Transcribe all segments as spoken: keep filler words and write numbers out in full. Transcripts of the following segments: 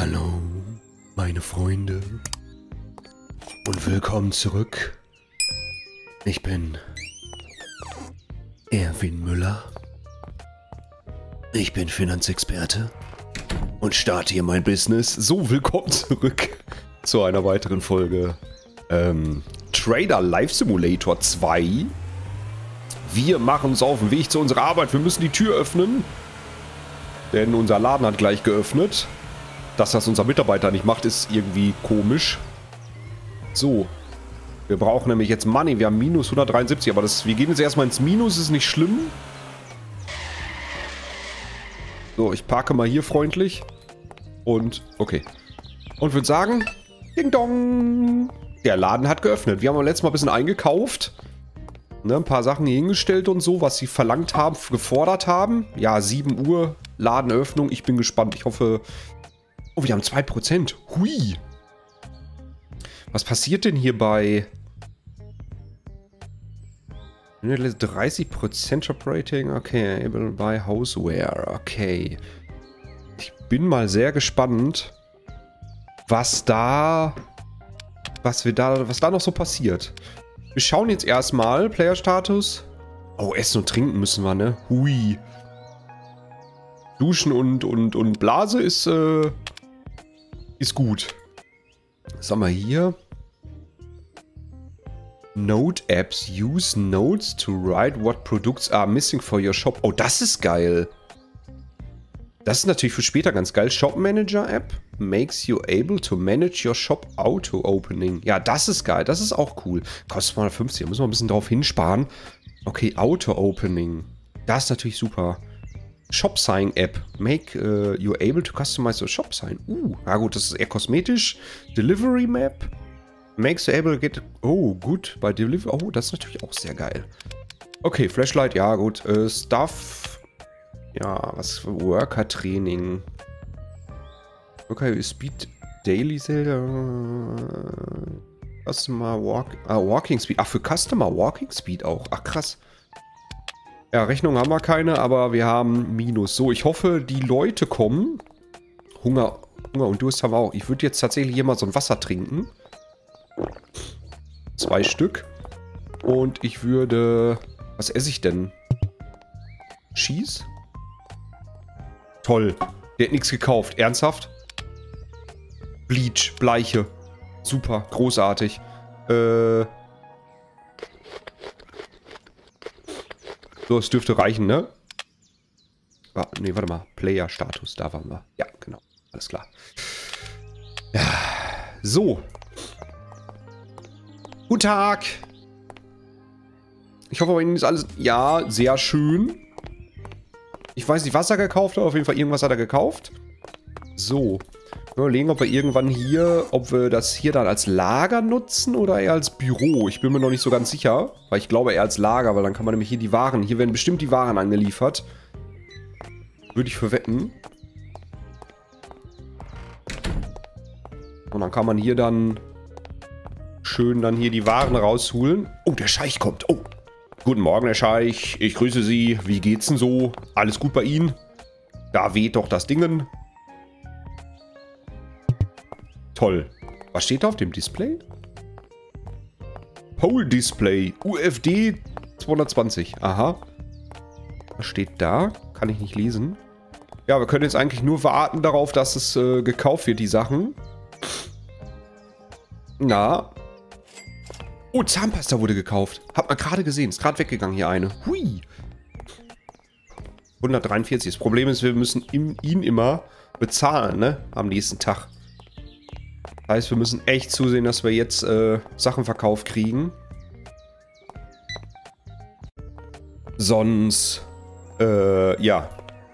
Hallo, meine Freunde und willkommen zurück. Ich bin Erwin Müller. Ich bin Finanzexperte und starte hier mein Business. So, willkommen zurück zu einer weiteren Folge ähm, Trader Life Simulator zwei. Wir machen uns auf den Weg zu unserer Arbeit. Wir müssen die Tür öffnen, denn unser Laden hat gleich geöffnet. Dass das unser Mitarbeiter nicht macht, ist irgendwie komisch. So. Wir brauchen nämlich jetzt Money. Wir haben minus hundertdreiundsiebzig, aber das, wir gehen jetzt erstmal ins Minus, ist nicht schlimm. So, ich parke mal hier freundlich. Und, okay. Und würde sagen, Ding Dong. Der Laden hat geöffnet. Wir haben letztes Mal ein bisschen eingekauft. Ne, ein paar Sachen hier hingestellt und so, was sie verlangt haben, gefordert haben. Ja, sieben Uhr, Ladenöffnung. Ich bin gespannt. Ich hoffe... Oh, wir haben zwei Prozent. Hui. Was passiert denn hier bei... dreißig Prozent Shop Rating. Okay, able buy Houseware. Okay. Ich bin mal sehr gespannt, was da... Was wir da... Was da noch so passiert. Wir schauen jetzt erstmal. Player-Status. Oh, essen und trinken müssen wir, ne? Hui. Duschen und, und, und Blase ist... Äh, Ist gut. Was haben wir hier? Note Apps. Use notes to write what products are missing for your shop. Oh, das ist geil. Das ist natürlich für später ganz geil. Shop Manager App makes you able to manage your shop auto opening. Ja, das ist geil. Das ist auch cool. Kostet zweihundertfünfzig. Da müssen wir ein bisschen drauf hinsparen. Okay, Auto Opening. Das ist natürlich super. Shop Sign App. Make uh, you able to customize your shop sign. Uh, na gut, das ist eher kosmetisch. Delivery Map. Makes you able to get... Oh, gut. Bei Delivery... Oh, das ist natürlich auch sehr geil. Okay, Flashlight, ja gut. Äh, Stuff. Ja, was für Worker Training. Okay, Speed Daily Sale. Customer Walk... Ah, Walking Speed. Ach, für Customer Walking Speed auch. Ach, krass. Ja, Rechnung haben wir keine, aber wir haben Minus. So, ich hoffe, die Leute kommen. Hunger, Hunger und Durst haben wir auch. Ich würde jetzt tatsächlich hier mal so ein Wasser trinken. Zwei Stück. Und ich würde... Was esse ich denn? Cheese? Toll. Der hat nichts gekauft. Ernsthaft? Bleach, Bleiche. Super, großartig. Äh... So, es dürfte reichen, ne? Ah, ne, warte mal. Player-Status, da waren wir. Ja, genau. Alles klar. Ja, so. Guten Tag. Ich hoffe, bei Ihnen ist alles... Ja, sehr schön. Ich weiß nicht, was er gekauft hat. Auf jeden Fall irgendwas hat er gekauft. So. Wir überlegen, ob wir irgendwann hier... Ob wir das hier dann als Lager nutzen oder eher als Büro. Ich bin mir noch nicht so ganz sicher. Weil ich glaube eher als Lager, weil dann kann man nämlich hier die Waren... Hier werden bestimmt die Waren angeliefert. Würde ich verwetten. Und dann kann man hier dann... Schön dann hier die Waren rausholen. Oh, der Scheich kommt. Oh. Guten Morgen, Herr Scheich. Ich grüße Sie. Wie geht's denn so? Alles gut bei Ihnen? Da weht doch das Dingen. Toll. Was steht da auf dem Display? Pole Display. U F D zweihundertzwanzig. Aha. Was steht da? Kann ich nicht lesen. Ja, wir können jetzt eigentlich nur warten darauf, dass es äh, gekauft wird, die Sachen. Na. Oh, Zahnpasta wurde gekauft. Hat man gerade gesehen. Ist gerade weggegangen hier eine. Hui. hundertdreiundvierzig. Das Problem ist, wir müssen ihm, ihn immer bezahlen, ne? Am nächsten Tag. Das heißt, wir müssen echt zusehen, dass wir jetzt äh, Sachen verkauft kriegen. Sonst, äh, ja.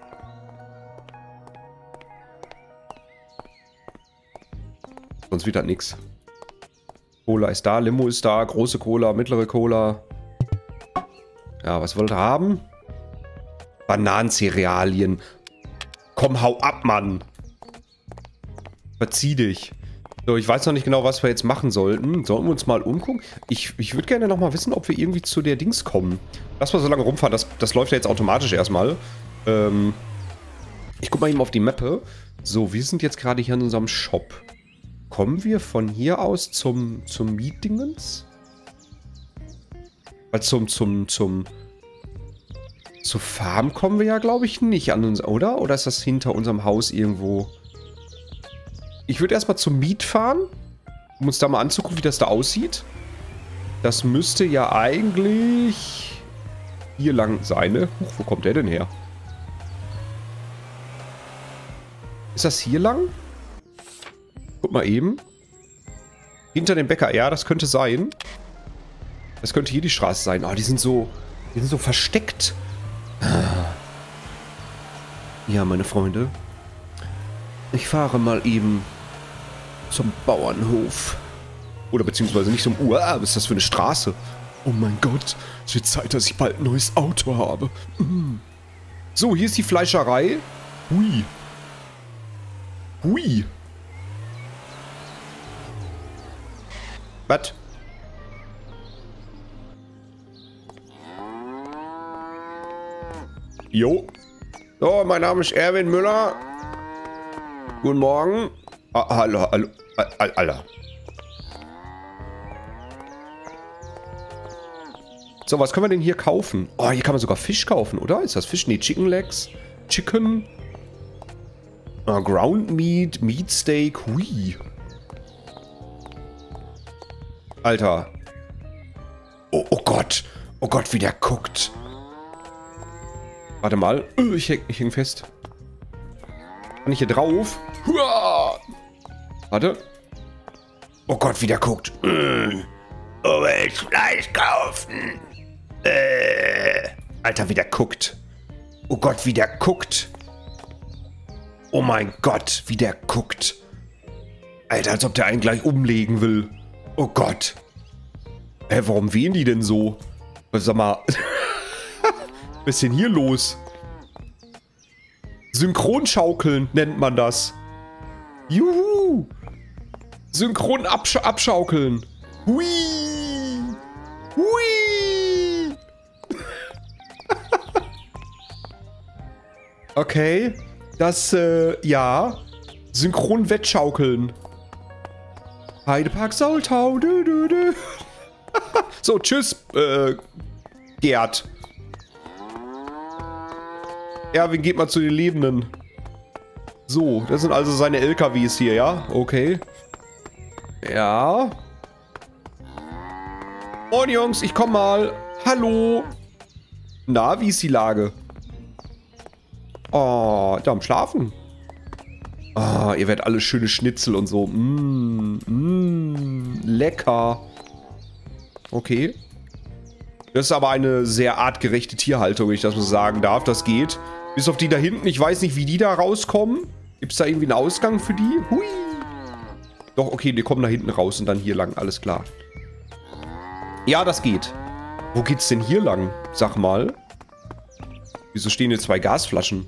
Sonst wird das nix. Cola ist da, Limo ist da, große Cola, mittlere Cola. Ja, was wollt ihr haben? Bananencerealien. Komm, hau ab, Mann. Verzieh dich. So, ich weiß noch nicht genau, was wir jetzt machen sollten. Sollen wir uns mal umgucken? Ich, ich würde gerne noch mal wissen, ob wir irgendwie zu der Dings kommen. Lass mal so lange rumfahren. Das, das läuft ja jetzt automatisch erstmal. Ähm, ich guck mal eben auf die Mappe. So, wir sind jetzt gerade hier in unserem Shop. Kommen wir von hier aus zum, zum Meetdingens? Weil zum, zum, zum... Zur Farm kommen wir ja, glaube ich, nicht an uns, oder? Oder ist das hinter unserem Haus irgendwo? Ich würde erstmal zum Meet fahren, um uns da mal anzugucken, wie das da aussieht. Das müsste ja eigentlich hier lang sein, ne? Huch, wo kommt der denn her? Ist das hier lang? Guck mal eben. Hinter dem Bäcker, ja, das könnte sein. Das könnte hier die Straße sein. Oh, die sind so, die sind so versteckt. Ja, meine Freunde. Ich fahre mal eben zum Bauernhof. Oder beziehungsweise nicht zum... Uh, was ist das für eine Straße? Oh mein Gott, es wird Zeit, dass ich bald ein neues Auto habe. Mm. So, hier ist die Fleischerei. Hui. Hui. Was? Jo. So, mein Name ist Erwin Müller. Guten Morgen. Ah, hallo, hallo. Alter. So, was können wir denn hier kaufen? Oh, hier kann man sogar Fisch kaufen, oder? Ist das Fisch? Nee, Chicken Legs. Chicken. Ah, Ground Meat. Meat Steak. Hui. Alter. Oh, oh Gott. Oh Gott, wie der guckt. Warte mal. Ich häng, ich häng fest. Kann ich hier drauf? Huah! Warte. Oh Gott, wie der guckt. Mm. Oh, willst Fleisch kaufen? Äh. Alter, wie der guckt. Oh Gott, wie der guckt. Oh mein Gott, wie der guckt. Alter, als ob der einen gleich umlegen will. Oh Gott. Hä, warum wehen die denn so? Sag mal. Was ist denn hier los? Synchronschaukeln nennt man das. Juhu. Synchron absch abschaukeln. Hui. Hui. Okay. Das, äh, ja. Synchron wettschaukeln. Heidepark Soltau. Dü, dü, dü. So, tschüss, äh, Gerd. Erwin, geht mal zu den Lebenden. So, das sind also seine L K Ws hier, ja? Okay. Ja. Und Jungs, ich komm mal. Hallo. Na, wie ist die Lage? Oh, da am Schlafen. Ah, oh, ihr werdet alle schöne Schnitzel und so. Mmm, mmm, lecker. Okay. Das ist aber eine sehr artgerechte Tierhaltung, wenn ich das mal sagen darf. Das geht. Bis auf die da hinten. Ich weiß nicht, wie die da rauskommen. Gibt es da irgendwie einen Ausgang für die? Hui. Doch, okay, die kommen da hinten raus und dann hier lang. Alles klar. Ja, das geht. Wo geht's denn hier lang? Sag mal. Wieso stehen hier zwei Gasflaschen?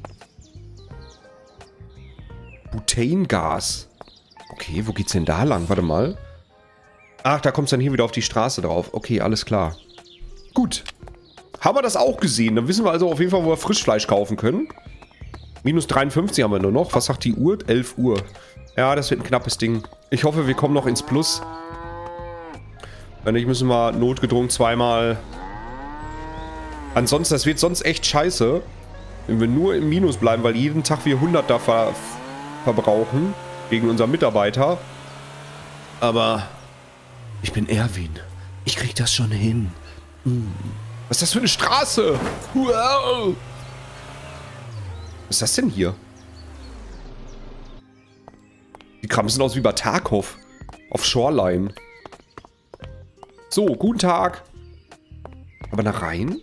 Butangas. Okay, wo geht's denn da lang? Warte mal. Ach, da kommt's dann hier wieder auf die Straße drauf. Okay, alles klar. Gut. Haben wir das auch gesehen? Dann wissen wir also auf jeden Fall, wo wir Frischfleisch kaufen können. Minus dreiundfünfzig haben wir nur noch. Was sagt die Uhr? elf Uhr. Ja, das wird ein knappes Ding. Ich hoffe, wir kommen noch ins Plus. Wenn nicht, müssen wir notgedrungen zweimal... Ansonsten, das wird sonst echt scheiße, wenn wir nur im Minus bleiben, weil jeden Tag wir hundert da ver verbrauchen. Wegen unserer Mitarbeiter. Aber ich bin Erwin. Ich krieg das schon hin. Hm. Was ist das für eine Straße? Wow. Was ist das denn hier? Die Kram sehen aus wie bei Tarkov. Auf Shoreline. So, guten Tag. Aber nach rein?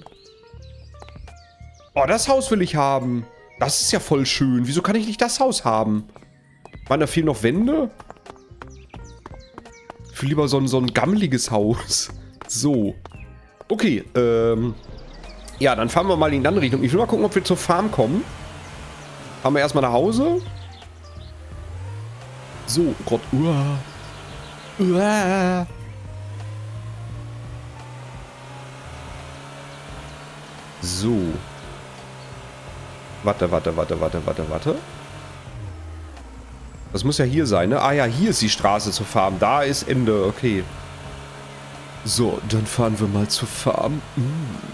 Oh, das Haus will ich haben. Das ist ja voll schön. Wieso kann ich nicht das Haus haben? Mann, da fehlen noch Wände. Ich will lieber so ein, so ein gammeliges Haus. So. Okay, ähm... ja, dann fahren wir mal in die andere Richtung. Ich will mal gucken, ob wir zur Farm kommen. Fahren wir erstmal nach Hause. So, oh Gott. Uah. Uah. So. Warte, warte, warte, warte, warte, warte. Das muss ja hier sein, ne? Ah ja, hier ist die Straße zur Farm. Da ist Ende, okay. So, dann fahren wir mal zur Farm. Mm.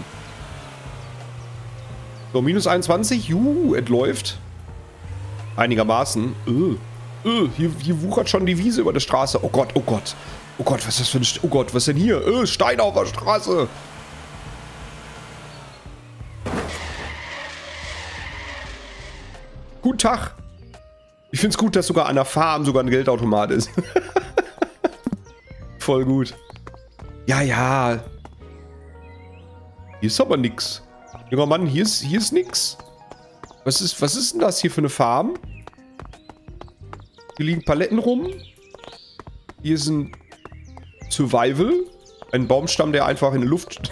So, minus einundzwanzig. Juhu, es läuft. Einigermaßen. Äh, äh, hier, hier wuchert schon die Wiese über der Straße. Oh Gott, oh Gott. Oh Gott, was ist das für ein... St oh Gott, was denn hier? Äh, Stein auf der Straße. Guten Tag. Ich finde es gut, dass sogar an der Farm sogar ein Geldautomat ist. Voll gut. Ja, ja. Hier ist aber nix. Junger Mann, hier ist, hier ist nix. Was ist, was ist denn das hier für eine Farm? Hier liegen Paletten rum. Hier ist ein Survival. Ein Baumstamm, der einfach in der Luft...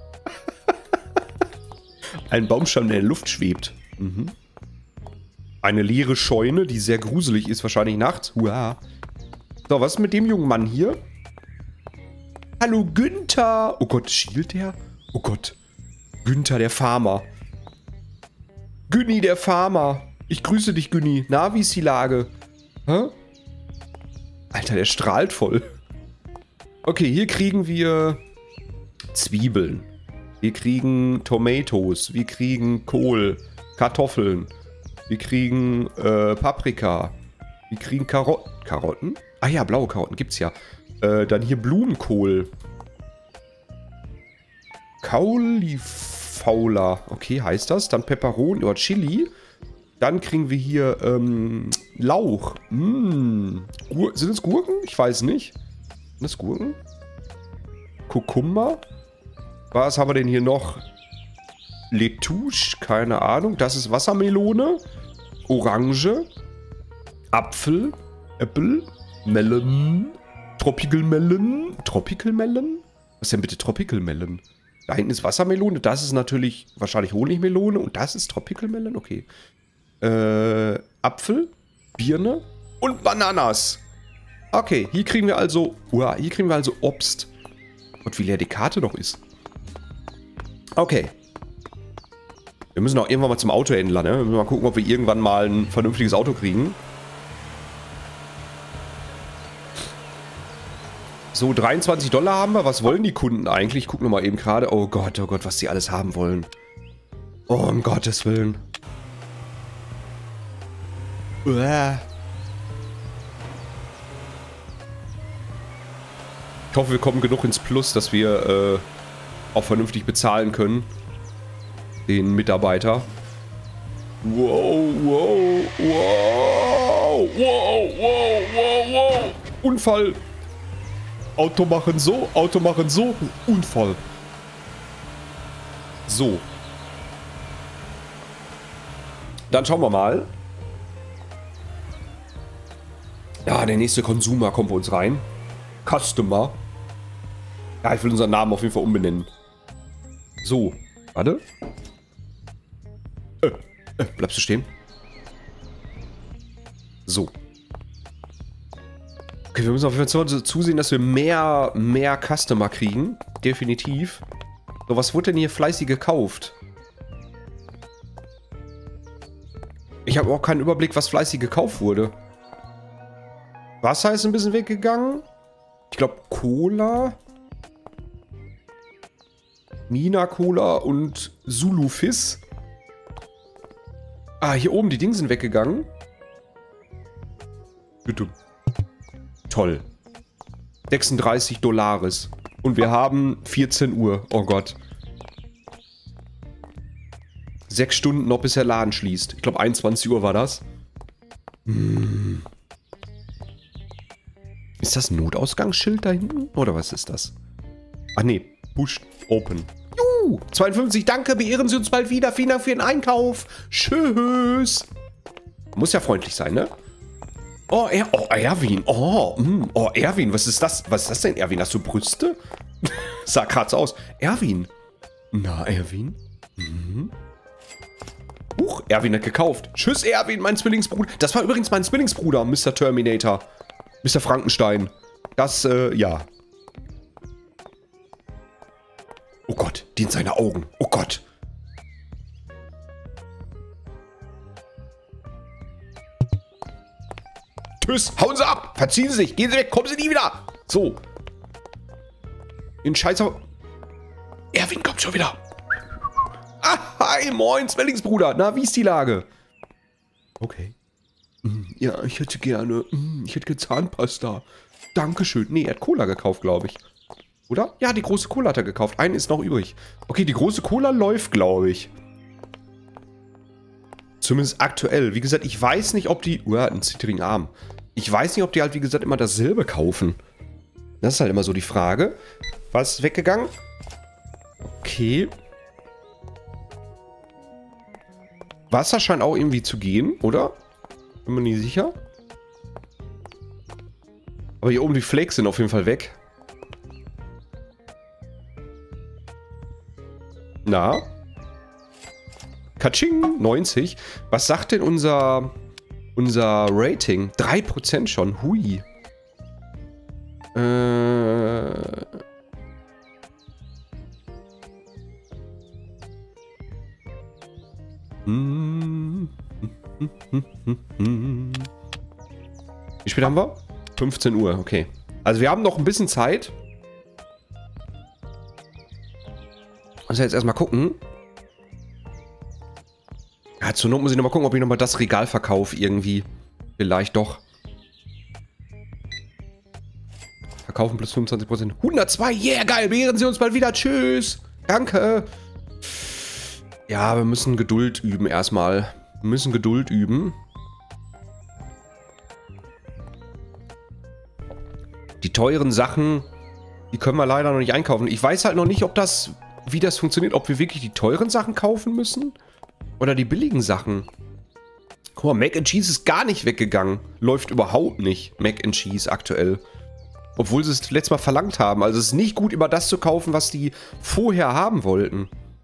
ein Baumstamm, der in der Luft schwebt. Mhm. Eine leere Scheune, die sehr gruselig ist, wahrscheinlich nachts. Uah. So, was ist mit dem jungen Mann hier? Hallo Günther. Oh Gott, schielt der? Oh Gott. Günther, der Farmer. Günni, der Farmer. Ich grüße dich, Günni. Na, wie ist die Lage? Hä? Alter, der strahlt voll. Okay, hier kriegen wir Zwiebeln. Wir kriegen Tomatoes. Wir kriegen Kohl. Kartoffeln. Wir kriegen äh, Paprika. Wir kriegen Karotten. Karotten? Ah ja, blaue Karotten gibt's ja. Äh, dann hier Blumenkohl. Cauliflower. Okay, heißt das. Dann Peperoni oder Chili. Dann kriegen wir hier ähm, Lauch. Mm. Sind es Gurken? Ich weiß nicht. Sind das Gurken? Kurkuma. Was haben wir denn hier noch? Letouche, keine Ahnung. Das ist Wassermelone. Orange. Apfel. Apple. Melon. Tropical Melon. Tropical Melon? Was ist denn bitte Tropical Melon? Da hinten ist Wassermelone. Das ist natürlich wahrscheinlich Honigmelone. Und das ist Tropical Melon? Okay. Äh, Apfel. Birne. Und Bananas. Okay, hier kriegen wir also... Uah, hier kriegen wir also Obst. Und wie leer die Karte noch ist. Okay. Wir müssen auch irgendwann mal zum Autohändler, ne? Wir müssen mal gucken, ob wir irgendwann mal ein vernünftiges Auto kriegen. So, dreiundzwanzig Dollar haben wir. Was wollen die Kunden eigentlich? Ich gucke nochmal eben gerade. Oh Gott, oh Gott, was die alles haben wollen. Oh, um Gottes Willen. Uah. Ich hoffe, wir kommen genug ins Plus, dass wir äh, auch vernünftig bezahlen können. Den Mitarbeiter. Wow, wow, wow, wow, wow, wow, wow. Unfall. Auto machen so, Auto machen so. Unfall. So. Dann schauen wir mal. Ja, der nächste Consumer kommt bei uns rein. Customer. Ja, ich will unseren Namen auf jeden Fall umbenennen. So. Warte. Äh, äh, bleibst du stehen? So. Okay, wir müssen auf jeden Fall zusehen, dass wir mehr, mehr Customer kriegen. Definitiv. So, was wurde denn hier fleißig gekauft? Ich habe auch keinen Überblick, was fleißig gekauft wurde. Wasser ist ein bisschen weggegangen. Ich glaube, Cola. Mina Cola und Zulu Fizz. Ah, hier oben, die Dinge sind weggegangen. Bitte. Toll. sechsunddreißig Dollares. Und wir haben vierzehn Uhr. Oh Gott. Sechs Stunden noch, bis der Laden schließt. Ich glaube, einundzwanzig Uhr war das. Hm. Ist das ein Notausgangsschild da hinten? Oder was ist das? Ach nee, Push Open. Juhu, zweiundfünfzig, danke, beehren Sie uns bald wieder. Vielen Dank für Ihren Einkauf. Tschüss. Muss ja freundlich sein, ne? Oh, er oh Erwin. Oh, mm, oh, Erwin, was ist das? Was ist das denn, Erwin? Hast du Brüste? Sah gerade so aus. Erwin. Na, Erwin? Mhm. Huch, Erwin hat gekauft. Tschüss, Erwin, mein Zwillingsbruder. Das war übrigens mein Zwillingsbruder, Mister Terminator. Mister Frankenstein. Das, äh, ja. Oh Gott, die in seine Augen. Oh Gott. Tschüss. Hauen Sie ab. Verziehen Sie sich. Gehen Sie weg. Kommen Sie nie wieder. So. Den Scheißer... Erwin kommt schon wieder. Ah, hi, moin, Zwillingsbruder. Na, wie ist die Lage? Okay. Ja, ich hätte gerne... Ich hätte gerne Zahnpasta. Dankeschön. Nee, er hat Cola gekauft, glaube ich. Oder? Ja, die große Cola hat er gekauft. Eine ist noch übrig. Okay, die große Cola läuft, glaube ich. Zumindest aktuell. Wie gesagt, ich weiß nicht, ob die... Uah, ein zittrigen Arm. Ich weiß nicht, ob die halt, wie gesagt, immer dasselbe kaufen. Das ist halt immer so die Frage. Was ist weggegangen? Okay. Wasser scheint auch irgendwie zu gehen, oder? Bin mir nicht sicher. Aber hier oben die Flakes sind auf jeden Fall weg. Na? Katsching, neunzig. Was sagt denn unser, unser Rating? drei Prozent schon, hui. Äh... Wie spät haben wir? fünfzehn Uhr, okay. Also wir haben noch ein bisschen Zeit. Also jetzt erstmal gucken. Ja, zur Not muss ich nochmal gucken, ob ich nochmal das Regal verkaufe irgendwie. Vielleicht doch. Verkaufen plus fünfundzwanzig Prozent. hundertzwei, yeah, geil. Beehren Sie uns bald wieder. Tschüss. Danke. Ja, wir müssen Geduld üben erstmal. Wir müssen Geduld üben. Die teuren Sachen, die können wir leider noch nicht einkaufen. Ich weiß halt noch nicht, ob das, wie das funktioniert. Ob wir wirklich die teuren Sachen kaufen müssen. Oder die billigen Sachen. Guck mal, Mac and Cheese ist gar nicht weggegangen. Läuft überhaupt nicht, Mac and Cheese aktuell. Obwohl sie es letztes Mal verlangt haben. Also es ist nicht gut, immer das zu kaufen, was die vorher haben wollten.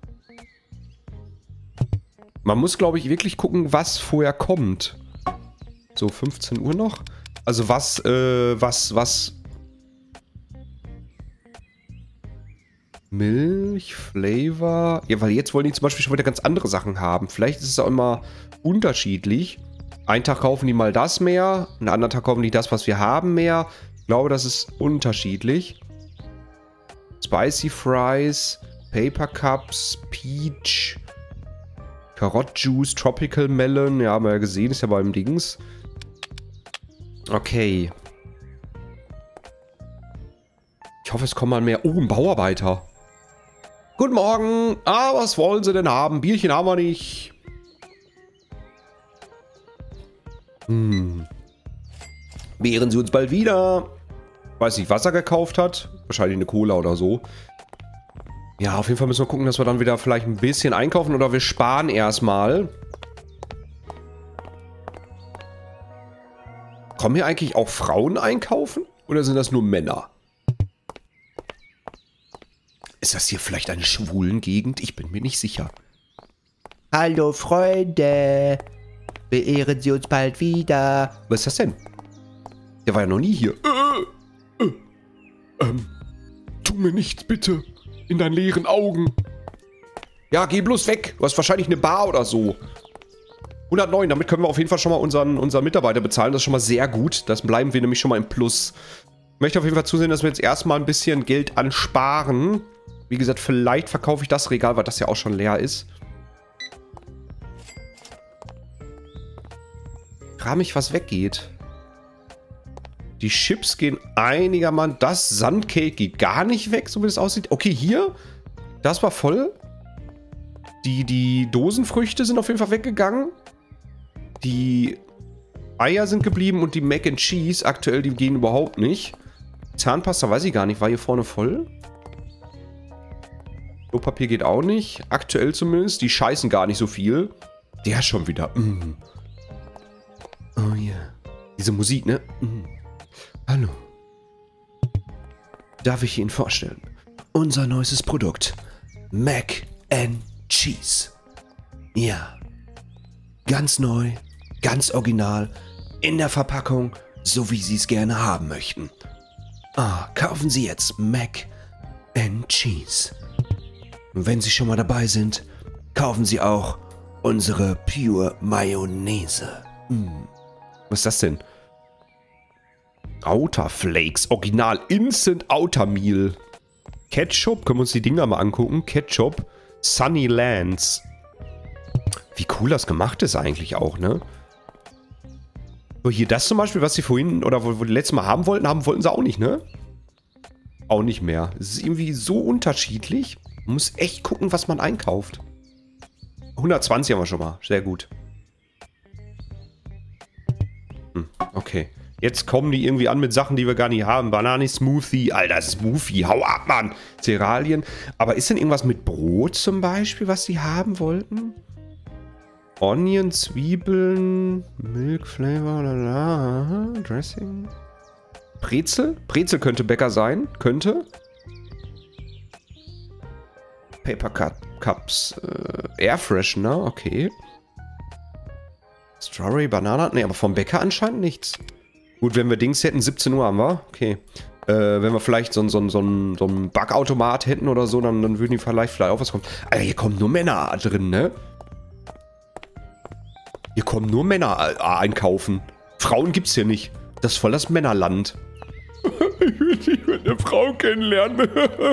Man muss, glaube ich, wirklich gucken, was vorher kommt. So, fünfzehn Uhr noch. Also was, äh, was, was... Milch, Flavor... Ja, weil jetzt wollen die zum Beispiel schon wieder ganz andere Sachen haben. Vielleicht ist es auch immer unterschiedlich. Einen Tag kaufen die mal das mehr, einen anderen Tag kaufen die das, was wir haben, mehr. Ich glaube, das ist unterschiedlich. Spicy Fries, Paper Cups, Peach... Karottjuice, Tropical Melon. Ja, haben wir ja gesehen. Ist ja beim Dings. Okay. Ich hoffe, es kommen mal mehr. Oh, ein Bauarbeiter. Guten Morgen. Ah, was wollen Sie denn haben? Bierchen haben wir nicht. Hm. Beehren Sie uns bald wieder. Weiß nicht, was er gekauft hat. Wahrscheinlich eine Cola oder so. Ja, auf jeden Fall müssen wir gucken, dass wir dann wieder vielleicht ein bisschen einkaufen oder wir sparen erstmal. Kommen hier eigentlich auch Frauen einkaufen? Oder sind das nur Männer? Ist das hier vielleicht eine Schwulengegend? Ich bin mir nicht sicher. Hallo Freunde. Beehren Sie uns bald wieder. Was ist das denn? Der war ja noch nie hier. Äh, äh, ähm, tu mir nichts, bitte. In deinen leeren Augen. Ja, geh bloß weg. Du hast wahrscheinlich eine Bar oder so. hundertneun, damit können wir auf jeden Fall schon mal unseren, unseren Mitarbeiter bezahlen. Das ist schon mal sehr gut. Das bleiben wir nämlich schon mal im Plus. Ich möchte auf jeden Fall zusehen, dass wir jetzt erstmal ein bisschen Geld ansparen. Wie gesagt, vielleicht verkaufe ich das Regal, weil das ja auch schon leer ist. Frage mich, was weggeht. Die Chips gehen einigermaßen. Das Sandcake geht gar nicht weg, so wie es aussieht. Okay, hier. Das war voll. Die, die Dosenfrüchte sind auf jeden Fall weggegangen. Die Eier sind geblieben und die Mac and Cheese aktuell, die gehen überhaupt nicht. Zahnpasta weiß ich gar nicht. War hier vorne voll? Klopapier geht auch nicht. Aktuell zumindest. Die scheißen gar nicht so viel. Der schon wieder. Mm. Oh ja. Yeah. Diese Musik, ne? Mm. Hallo. Darf ich Ihnen vorstellen? Unser neuestes Produkt. Mac and Cheese. Ja. Ganz neu, ganz original, in der Verpackung, so wie Sie es gerne haben möchten. Ah, kaufen Sie jetzt Mac and Cheese. Und wenn Sie schon mal dabei sind, kaufen Sie auch unsere Pure Mayonnaise. Mm. Was ist das denn? Outer Flakes. Original Instant Outer Meal. Ketchup. Können wir uns die Dinger mal angucken. Ketchup. Sunny Lands. Wie cool das gemacht ist eigentlich auch, ne? So, hier das zum Beispiel, was sie vorhin, oder wo, wo die letztes Mal haben wollten, haben wollten sie auch nicht, ne? Auch nicht mehr. Es ist irgendwie so unterschiedlich. Man muss echt gucken, was man einkauft. hundertzwanzig haben wir schon mal. Sehr gut. Hm, okay. Jetzt kommen die irgendwie an mit Sachen, die wir gar nicht haben. Banani-Smoothie. Alter, Smoothie. Hau ab, Mann. Cerealien. Aber ist denn irgendwas mit Brot zum Beispiel, was sie haben wollten? Onion, Zwiebeln, Milk Flavor, lala, Dressing. Brezel? Brezel könnte Bäcker sein. Könnte. Paper Cut Cups. Äh, Air Freshener, okay. Strawberry, Banana. Ne, aber vom Bäcker anscheinend nichts. Gut, wenn wir Dings hätten, siebzehn Uhr haben wir. Okay. Äh, wenn wir vielleicht so, so, so, so einen Backautomat hätten oder so, dann, dann würden die vielleicht, vielleicht auch was kommen. Alter, hier kommen nur Männer drin, ne? Hier kommen nur Männer einkaufen. Frauen gibt's hier nicht. Das ist voll das Männerland. Ich will nicht mit einer Frau kennenlernen.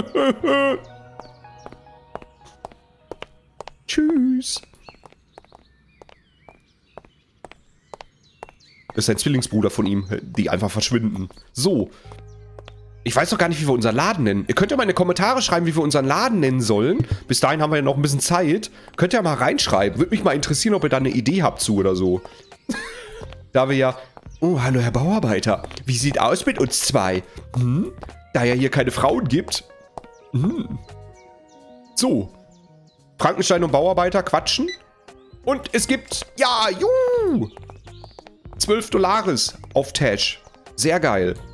Tschüss. Das ist ein Zwillingsbruder von ihm, die einfach verschwinden. So. Ich weiß doch gar nicht, wie wir unseren Laden nennen. Ihr könnt ja mal in die Kommentare schreiben, wie wir unseren Laden nennen sollen. Bis dahin haben wir ja noch ein bisschen Zeit. Könnt ihr ja mal reinschreiben. Würde mich mal interessieren, ob ihr da eine Idee habt zu oder so. Da wir ja... Oh, hallo Herr Bauarbeiter. Wie sieht aus mit uns zwei? Hm? Da ja hier keine Frauen gibt. Hm. So. Frankenstein und Bauarbeiter quatschen. Und es gibt... Ja, juhu! zwölf Dollares auf Tash. Sehr geil.